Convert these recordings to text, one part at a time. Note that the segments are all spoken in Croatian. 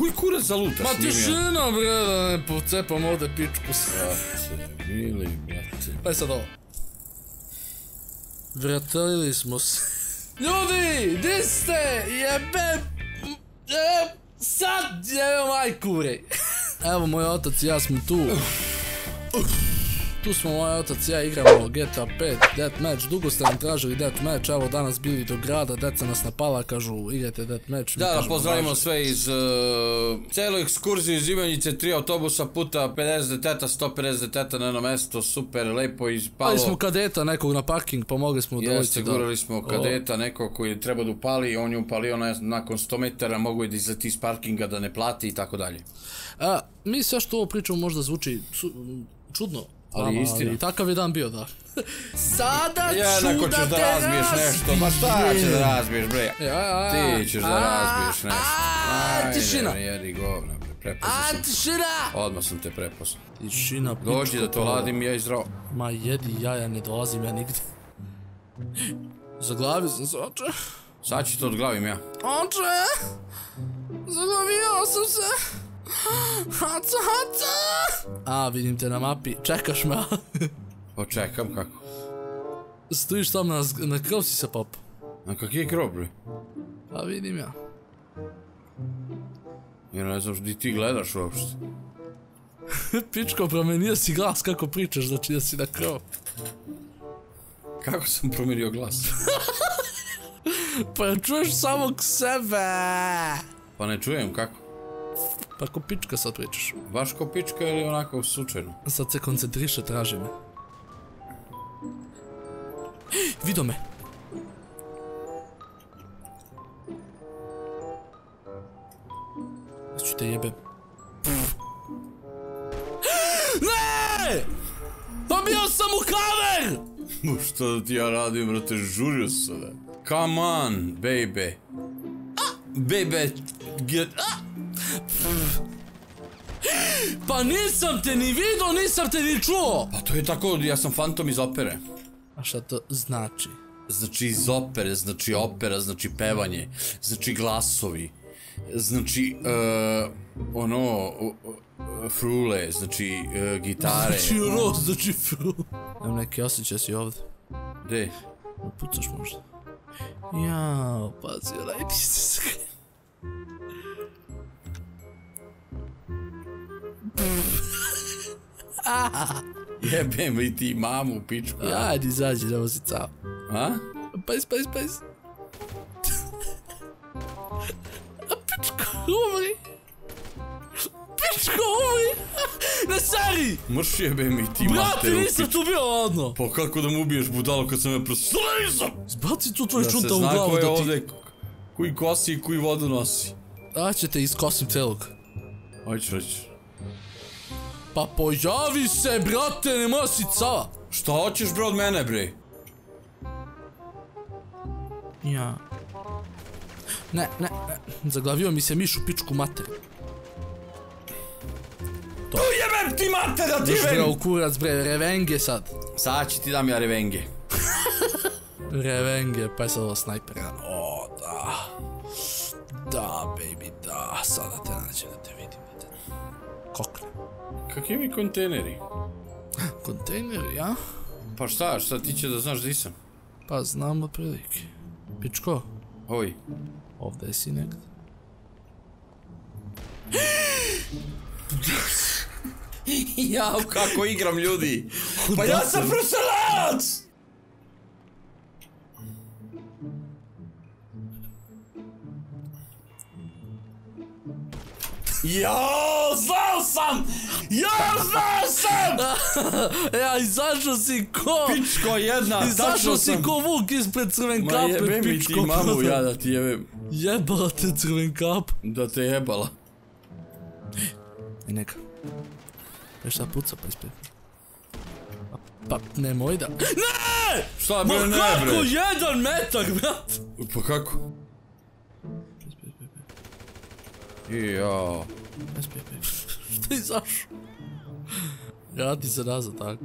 Koji kurac zalutaš? Ma tišina, bre, da ne pocepam ovde pičku. Mili, brate. Pa je sad ovo. Vratili smo se. Ljudi, di ste? Jebe... Sad jebe majku, bre. Evo, moj otac i ja smo tu. Tu smo moj otac i ja igramo GTA 5 Deathmatch, dugo ste nam tražili Deathmatch, evo danas bili do grada, deca nas napala, kažu igrajte Deathmatch. Da, pozdravimo sve iz celu ekskurziju iz Ivanjice, 3 autobusa puta 50 deteta, 150 deteta na jedno mesto, super, lepo ispalo. Pali smo kadeta nekog na parking, pomogli smo dvojici. Jeste, gurali smo kadeta nekog koji treba da upali, on je upalio nakon 100 metara, mogu je da izleti iz parkinga da ne plati i tako dalje. Mi sve što ovo pričamo možda zvuči čudno. Ali istina. Takav je dan bio, da. Sada ću jednako da ćeš da razbiješ nešto, ma šta ćeš da razbiješ, bre? Ti ćeš da razbiješ nešto. Tišina. Ajde, jedi govna, bre, prepoznao sam. Tišina. Odmah sam te prepoznao. Tišina, pičko. Dođi da to ladim ja i zdravo. Ma jedi jaja, ne dolazim ja nigde. Zaglavio sam se, oče. Sad ću to odglavim ja. Oče! Zaglavio sam se. Haca, haca! Vidim te na mapi, čekaš me. Pa čekam kako. Stojiš tam na krov si se pop. Na kak je krov, bre? Pa vidim ja. Ja ne znam di ti gledaš uopšte. Pičko, promenio si glas kako pričaš, znači da si na krov. Kako sam promenio glas? Pa čuješ samog sebe. Pa ne čujem, kako? Pa ko pička sad pričaš. Baš ko pička ili onako slučajno? Sad se koncentriše, traži me. Vidio me. Ću te jebem. Ne! Pa bio sam u kaver! Šta da ti ja radim, brate, žurio se sada. Come on, baby. Baby, get... Pa nisam te ni vidio, nisam te ni čuo! Pa to je tako, ja sam fantom iz opere. A šta to znači? Znači iz opere, znači opera, znači pevanje, znači glasovi, znači frule, znači gitare. Znači znači frule. Imam neki osjećaj si ovdje. Gde? Pucaš možda. Jao, pazi, radi se. Jebem li ti mamu, pičku. Ajde, izađi, nemo si cao. A? Pajs. A pičko, umri. Pičko, umri. Ne sari. Mrš jebem i ti materu, pičku. Brate, nisam tu bio odno. Pa kako da mu ubiješ budalo kad sam me proslizao? Zbaci tu tvoj čunta u glavu da ti... ovdje. Koji kosi i koji vodu nosi. A će te iskosim celog. Ajde reći. Pa pojavi se, brate, ne mora si cava. Šta hoćeš, bre, od mene, bre? Ja. Ne. Zaglavio mi se miš u pičku mater. To jebem ti mater, da ti jebem! Još bre u kurac, bre, revenge sad. Sad će ti dam ja revenge. Revenge, pa je sad ovo snajper. O, da. Da, baby, da. Sada te nađem da te vidim. Kokne. Kakvi mi kontejneri? Kontejneri, ja? Pa šta ti će da znaš di sam? Pa znam otprilike. Pičko? Oj. Ovdje si negdje. Jao, kako igram, ljudi! Pa ja sam profesionalac! Jao, znao sam! Ja, izašao si ko... Pičko jedna, tačno sam... Izašao si ko vuk ispred crven kape, pičko. Ma jebem i ti mamu, ja da ti jebem. Jebala te crven kap. Da te jebala. Neka. Pa šta puca pa ispred. Pa nemoj da... Ne! Šta bre, ne bre? Ma kako 1 metar, brat? Pa kako? Jao. Šta izašao? Vrati se nazad tako.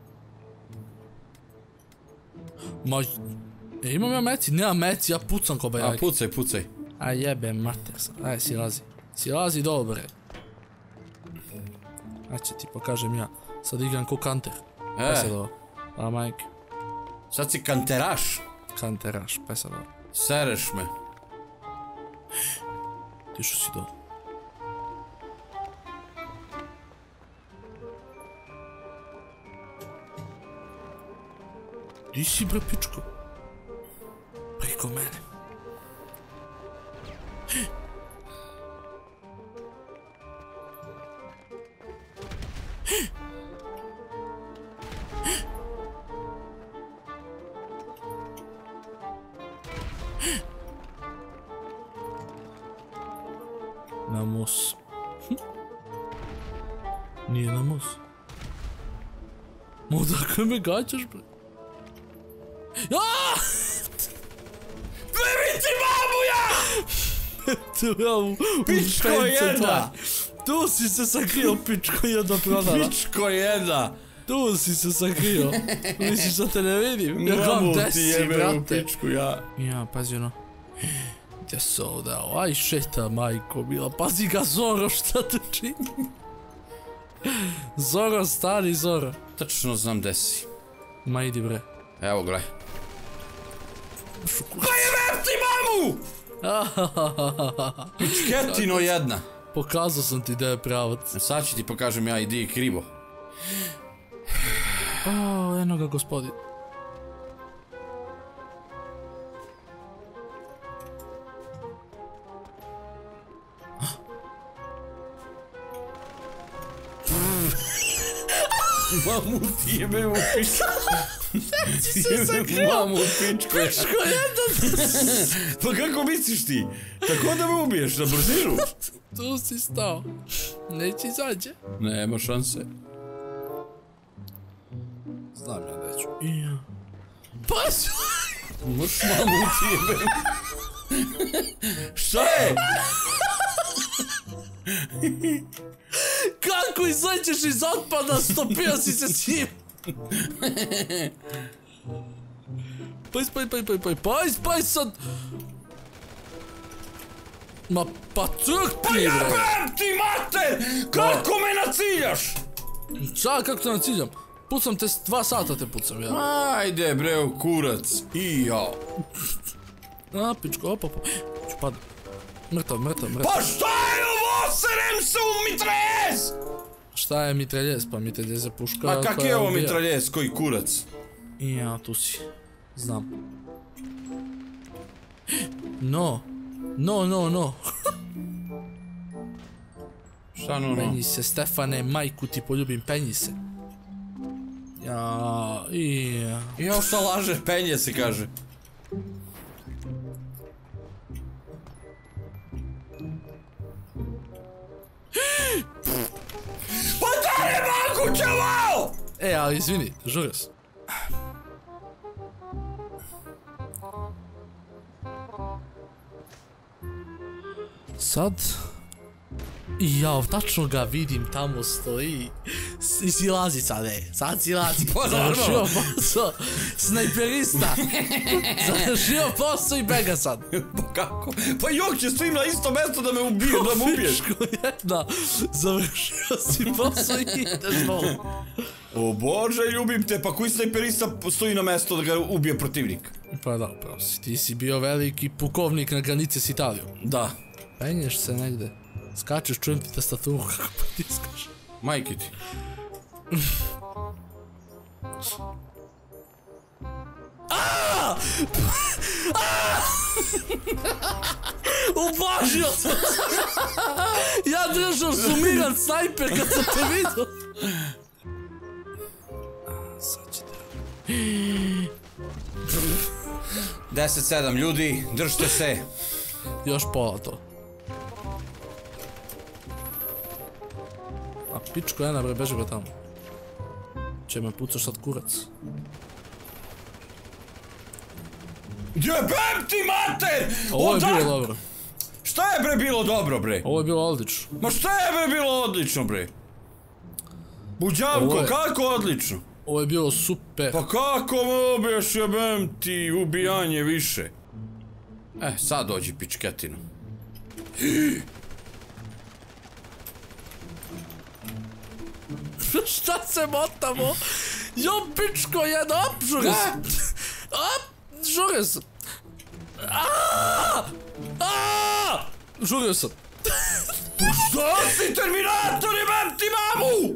Ma... imam ja meci, nema meci, ja pucam ko bajak. A pucaj. A jebe mater sam, aj si razi. Silazi dobre. Znači ti pokažem ja. Sad igram ko kanter. Pa sad ovo. A majke. Sad si kanteraš. Kanteraš, pa sad ovo. Sereš me. Ti što si do? Di si bre pičko? Preko mene. Na mus. Nije na mus. Odakle me gađaš, bre? Aaaa! Bebi ti mamu ja! Tu ja u Pičko jedna! Tu si se sakrio, pičko jedna prodana. Pičko jedna! Tu si se sakrio. Misliš da te ne vidim? Ja kam Mamu ti desi, jebe u brate. pičku ja. Ja, pazi ono. Gdje se ovdje, aj šeta majko bila, pazi ga Zoro šta tu čini. Zoro, stari Zoro. Tačno znam gde si. Ma idi bre. Evo gledaj. Pa jebem ti mamu! Pičketino jedna. Pokazao sam ti da je pravac. Sad ću ti pokažem ja i di krivo. O, eno ga gospodin. Mamu ti jebe u pičku. Mamu pičku. Pičko jedan! Pa kako misliš ti? Tako da me ubiješ na brzinu? Tu si stao. Neće izađe. Nema šanse. Znam ja da ću. Ja. Pazi! Moš mamu ti jebe. Šta je? Kako izađeš iz otpada, stopio si se s njim? Pajs sad! Ma pa crk Pa ti bre! jebem ti mater! Kako me naciljaš? Čak kako te naciljam? Pucam te, 2 sata te pucam ja. Ajde bre u kurac. I jao. A, pičko, opa. Ću padam. Mrtav. Pa šta je ovo? Serem se u mitraljez! Šta je mitraljez? Pa mitraljez je puška Pa koja kak je ovo ubija. mitraljez? Koji kurac? Ja, tu si. Znam. No. Šta no? Penji se, Stefane, majku ti poljubim, penji se. Ja. I ovo šta laže, penje se kaže. Pa da ne mogu čavao! Ali izvini, žurio sam. Sad... Jao, tačno ga vidim, tamo stoji. Silazi sad, sad silazi. Završio posao, snajperista. Završio posao i bega sad. Pa kako? Pa jok će stojim na isto mjesto da me ubije, da me ubiješ. Pičko jedna, završio si posao i ideš dole. O bože, ljubim te, pa koji snajperista stoji na mjesto da ga ubije protivnik? Pa da, upravo si, ti si bio veliki pukovnik na granice s Italijom. Da. Penješ se negde. Skačeš, čujem ti tastaturu kako pritiskaš. Majke ti. Uvažio sam se! Ja držao sumiran snajper kad sam te vidio. Sad ćete... 10-7 ljudi, držite se. Još pola to. A pičko jedna bre, beži bre tamo. Če me pucaš sad kurac. Jebem ti mater! Ovo je bilo dobro. Šta je bre bilo dobro bre? Ovo je bilo odlično. Ma šta je bre bilo odlično bre? Buđavko, kako odlično? Ovo je bilo super. Pa kako me ubiješ, jebem ti ubijanje više? Sad dođi pičketinu. Šta se motamo? Jo, pičko, jedno, op, žurio sam. Op, žurio sam. Žurio sam. Što si Terminator, jebem ti mamu?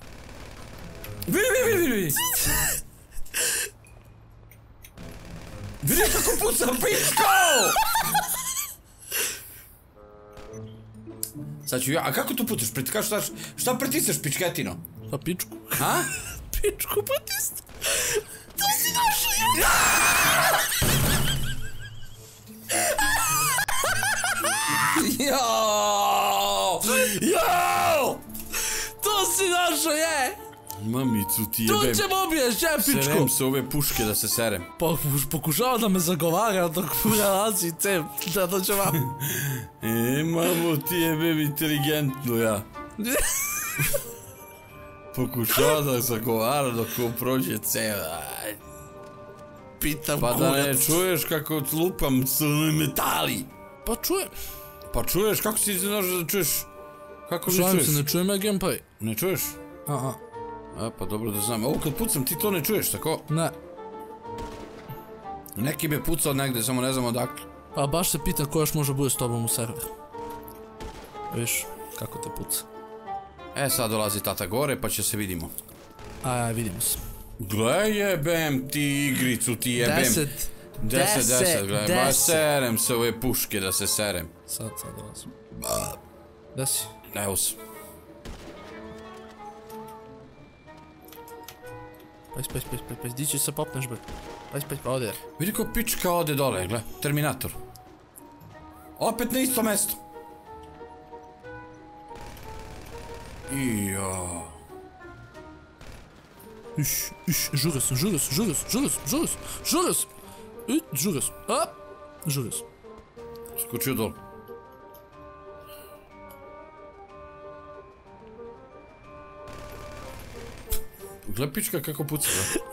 Vidi. Vidi kako pucam pičko! Sad ću ja, a kako tu pucaš? Šta pritisneš pičketino? Pa pičku. A? Pičku pritisnu. To si našao Jao! To si našao je! Mamicu ti jebem. Tu će pobiješ, je pičku! Serem se ove puške da se serem. Pokušava da me zagovara dok nalazi cep, da dođe vam. Mamo ti jebem inteligentno ja. Pokušava da zagovara dok prođe ceva. Pitam Pa da ne čuješ kako lupam s metali. Pa čujem. Pa čuješ, kako si znaš da čuješ? Kako ne Šalim čuješ? se, ne čujem ja gameplay. Ne čuješ? Aha. A pa dobro da znam. Ovo kad pucam ti to ne čuješ, tako? Ne. Neki me pucao negde, samo ne znam odakle. Pa baš se pitam ko još može bude s tobom u server. Viš, kako te puca. Sad dolazi tata gore pa će se vidimo. Aj, vidimo se. Gle jebem ti igricu, ti jebem. 10, gledaj, ba serem se ove puške da se serem. Sad dolazim. Gde si? Evo se. Pajs, di će se popneš bre. Pajs, pa ode. Vidi ko pička ode dole, gle, Terminator. Opet na isto mesto. Ijo. Žurio sam. Skočio dole. Gle pička kako puca, da?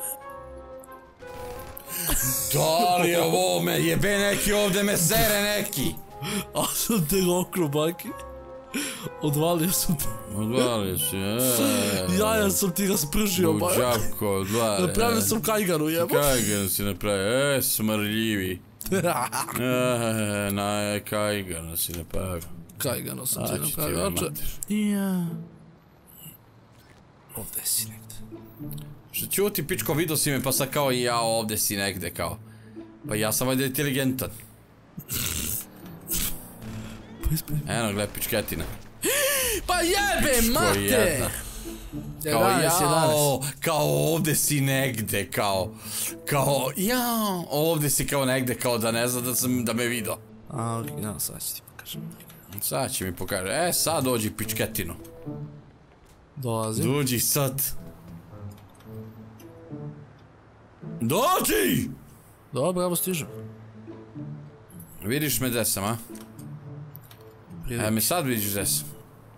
Da li je ovo me jebe neki ovdje me sere neki? A sam te okru, baki. Odvalio sam te. Odvalio si, Jaja sam ti raspržio, baki. Buđavko, odvalio. Napravio sam kajganu, jebo. Kajganu si napravio, smrljivi. Kajganu si napravio. Kajganu sam ti napravio, oče. Ovdje si negde. Što čuti pičko, vidio si me pa sad kao i ja ovdje si negde kao. Pa ja sam ovdje inteligentan. Eno gled pičketina. Pa jebe mate! Kao ovdje si negde kao. Ovdje si kao negde kao da ne zna da me vidio. A, original, sad ću ti pokažem. Sad će mi pokaže, sad dođi pičketinu. Dolazim. Dođi sad. Dođi! Dobro, evo stižem. Vidiš me gde sam, a? Me sad vidiš gde sam.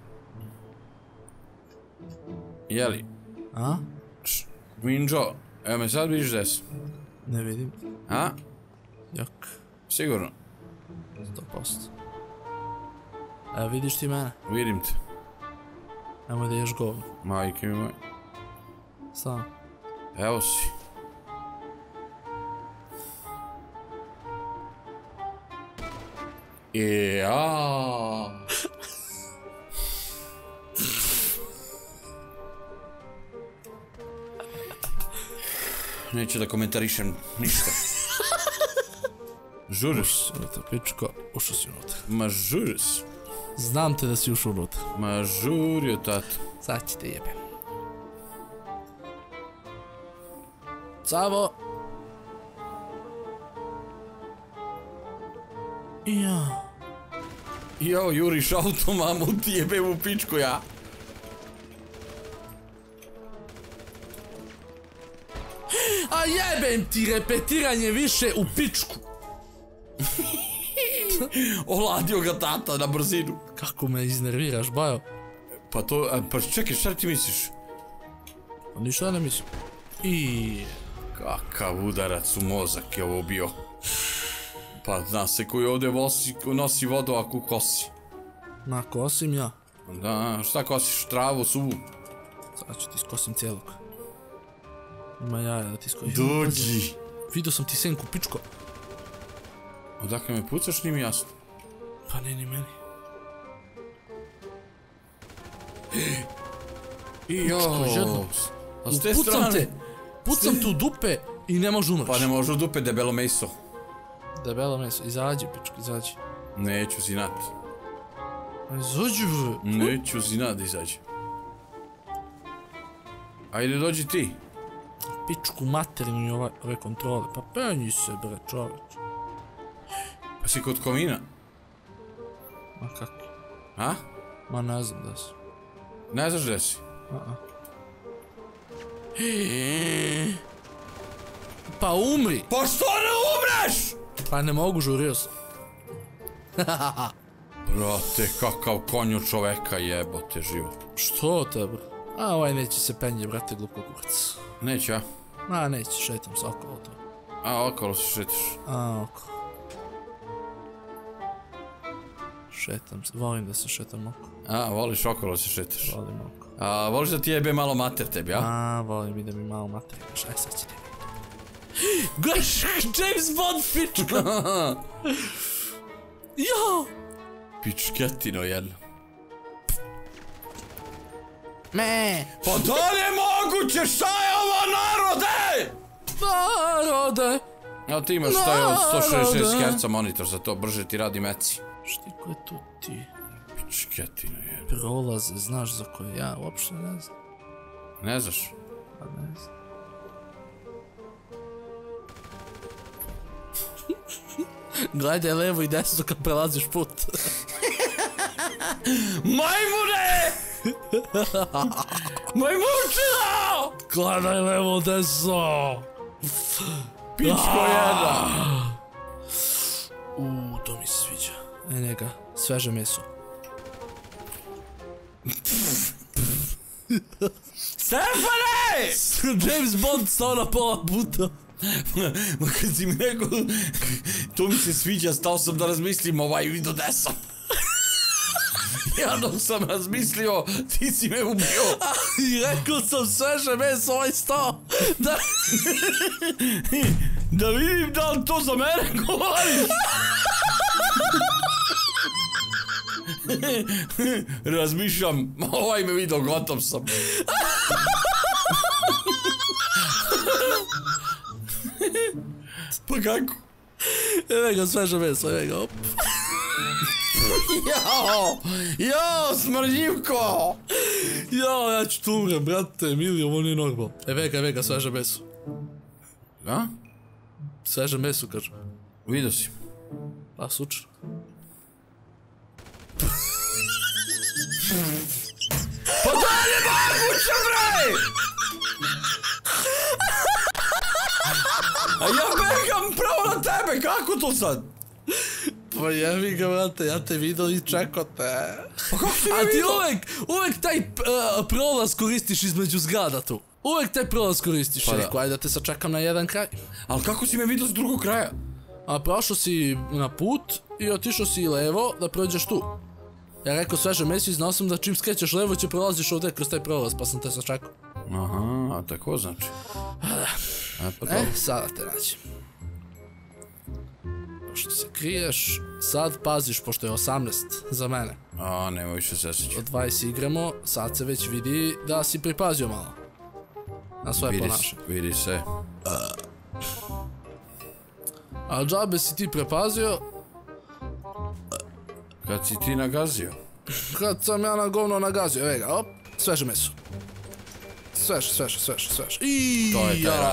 Jeli? A? Minđo, evo me sad vidiš gde sam. Ne vidim. A? Jak. Sigurno. 100%. Evo vidiš ti mene? Vidim te. Nemoj da ješ govno. Majke mi moj. Samo. Evo si. Neću da komentarišem ništa. Žuriš? Unutra, pičko, ušao si unutra. Ma žuriš? Znam te da si ušao unutra. Ma žurio, tato. Sad će te jebem. Cavo! Jo, juriš auto, mamu, ti jebem u pičku, ja. A jebem ti repetiranje više u pičku. Ovladio ga tata na brzinu. Kako me iznerviraš, bajo. Pa to, pa čekaj, šta ti misliš? Pa ništa ne mislim. Kakav udarac u mozak je ovo bio. Pa zna se koji ovdje nosi vodu ako kosi. Ma, kosim ja. Da, šta kosiš, travu, suvu? Sad ću ti iskosim cijelog. Ima jaja da ti iskosim. Dođi. Vidio sam ti senku, pičko. Odakle me pucaš, nije mi jasno. Pa ne, ni meni. Joooo. A s te strane... Pucam tu dupe i ne možu umrš. Pa ne može u dupe, debelo meso. Debelo meso, izađi, pičko, izađi. Neću zinat. Izađi, bre. Neću zinat da izađi. Ajde, dođi ti. Pičku materinu i ove kontrole. Pa penji se, bre, čoveč. Pa si kod komina. Ma kako? A? Ma ne znam da si. Ne znaš gdje si? Pa umri! Pa što ne umreš? Pa ne mogu, žurio sam. Brate, kakav konju čoveka, jebote život. Što te, bro? A ovaj neće se penje, brate, glupo kurac. Neće, a? A neće, šetam se okolo to. A, okolo se šetiš. A, okolo. Šetam se, volim da se šetam okolo. A, voliš okolo se šetiš. Volim okolo. A, voliš da ti jebe malo mater tebi, a? A, volim i da mi malo materija. Aj, sad će tebi. Gledaš, James Bond, pička! Jo! Pičketino jedno. Me! Pa to je moguće, šta je ovo narode? Narode! A ti imaš taj od 166 Hz monitor, za to brže ti radi meci. Štiko je tu ti? Pičketino jedno. Prolaze, znaš za koje ja uopšte ne znam. Ne znaš? Pa ne znam. Gledaj levo i desno kad prelaziš put. Majmune! Majmunčina! Gledaj levo, desno! Pičko jedna! To mi se sviđa. Njega, sveže meso. Stefane! James Bond stao na pola puta. Ma kad si mi rekao, to mi se sviđa, stao sam da razmislim ovaj video desam. Ja dok sam razmislio, ti si me ubio. I rekao sam sveže meso, ovaj stao. Da vidim da li to za mene govoriš. Razmišljam, ovaj me video, gotov sam. Pa kako? Evo ga, sveže meso, evo ga, op. Jao, smrdljivko! Jao, ja ću tu umrem, brate, Emilio, ovo nije normalno. Evo ga, sveže meso. A? Sveže meso, kažem. Vidio si. A, slučajno. Pa da li je moguće, bre? A ja begam pravo na tebe, kako to sad? Pa jebi ga, brate, ja te vidio i čekao te. Pa kako si me A ti vidio? uvek taj prolaz koristiš između zgrada tu. Uvek taj prolaz koristiš, Pa da. rekao, ajde da te sačekam na jedan kraj. Ali kako si me vidio s drugog kraja? A prošao si na put i otišao si levo da prođeš tu. Ja rekao sveže meso, znao sam da čim skrećeš levo će prolaziš ovdje kroz taj prolaz, pa sam te sačekao. Aha, a tako znači. Pa dobro. Sada te nađem. Pošto se kriješ, sad paziš, pošto je 18 za mene. A, nemoj više sesići. Od 20 igramo, sad se već vidi da si pripazio malo. Na svoje ponašanje. Vidi se. A džabe si ti prepazio, Kad si ti nagazio. kad sam ja na govno nagazio, evo ga, op, sveže meso. Sveže. Iiii, To je taj rad.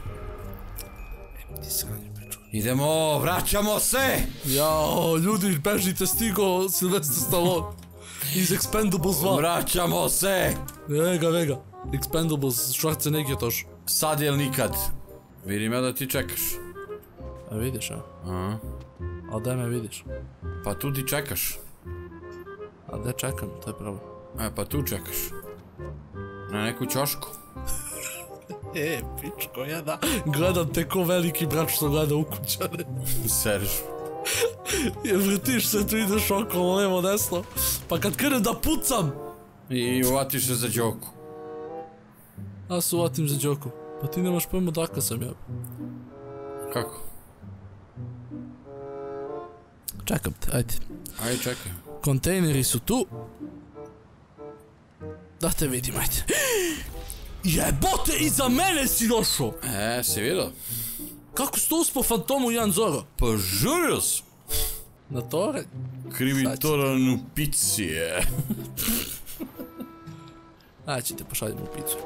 Ti sranje priču. Idemo, vraćamo se! Jao, ljudi, bežite, stigo Sylvester Stallone. Iz Expendables 2. Vraćamo se! Evo ga. Expendables, Schwarzenegger toš. Sad ili nikad. Vidim ja da ti čekaš. A vidiš, a? Aha. A gdje me vidiš? Pa tu ti čekaš. A gdje čekam, to je problem. Pa tu čekaš. Na neku ćošku. Pičko jedna. Gledam te ko veliki brat što gleda ukućane. Serž. Jer vrtiš se, tu ideš okolo, levo, desno. Pa kad krenem da pucam. I uvatiš se za đoku. A se uvatim za Đoku. Pa ti nemaš pojma odakle sam ja. Kako? Čekam te, ajde. Ajde, čekaj. Kontejneri su tu. Da te vidim, ajde. Jebote, iza mene si došao! Si vidio? Kako si to uspio Fantomu Jan Zoro? Pa žurio sam. Na tore? Krivitoranu picije. Ajde ćete pošaljemo u picu.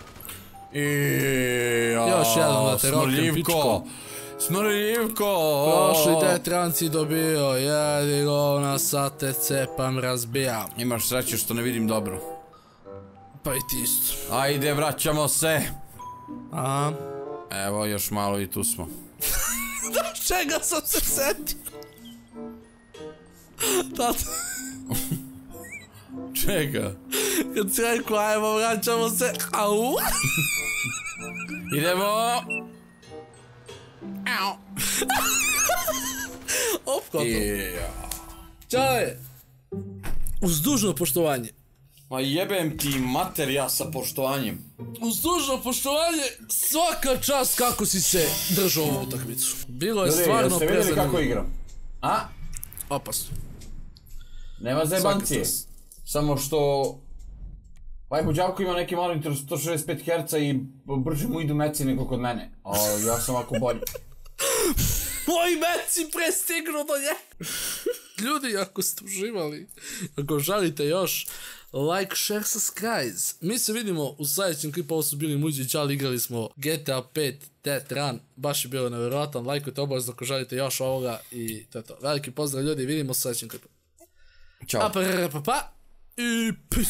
Još jedan da te rokem, pičko. Smrljivko! Prošli detranci dobio, jedi govna, sad te cepam, razbijam. Imaš sreće što ne vidim dobro. Pa i ti isto. Ajde, vraćamo se. Aha. Evo, još malo i tu smo. Čega sam se setio? Tata. Čega? Kad si rekao, ajmo, vraćamo se. Au. Idemo. Opkoto. Čale. Uz dužno poštovanje. Ma jebem ti mater ja sa poštovanjem. Uz dužno poštovanje, svaka čast kako si se držao ovu utakmicu. Bilo je stvarno prezanimljivo. Jeste vidjeli kako igram? A? Opasno. Nema zajebancije. Samo što... Ovaj buđavko ima neki monitor 165 Hz i brže mu idu meci nego kod mene. A ja sam ovako bolji. Moji meci prestignu do nje. Ljudi, ako ste uživali, ako želite još, like, share, subscribe. Mi se vidimo u sljedećem klipu, ovo su bili Muđi i Čali, igrali smo GTA 5 Death Run, baš je bilo nevjerojatan, lajkujte obavezno ako želite još ovoga i to je to. Veliki pozdrav ljudi, vidimo u sljedećem klipu. Ćao. Pa i peace.